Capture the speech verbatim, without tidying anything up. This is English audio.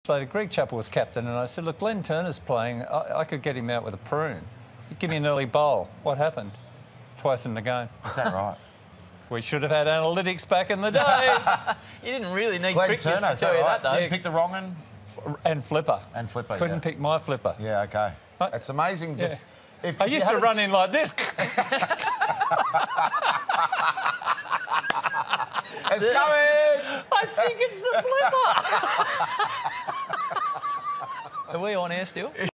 Later, Greg Chappell was captain, and I said, look, Glenn Turner's playing. I, I could get him out with a prune. Give me an early bowl. What happened? Twice in the game. Is that right? We should have had analytics back in the day. You didn't really need Glenn cricketers Turner, to is tell that you right? that, though. Didn't pick the wrong one? And flipper. And flipper, Couldn't yeah. pick my flipper. Yeah, OK. But, it's amazing just... Yeah. If, I if used to run in like this. It's coming! I think it's the flipper. Are we on air still?